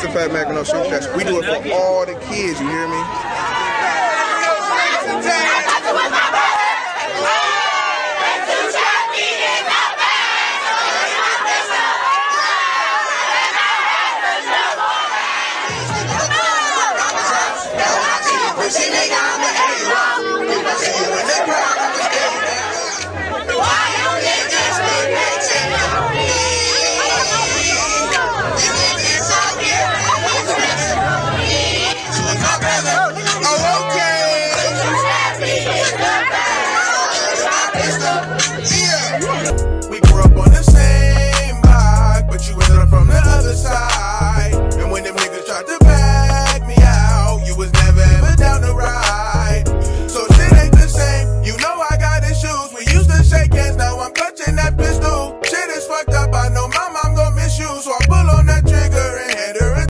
the Fat Mac and No Sugar Fest. We do it for all the kids, you hear me?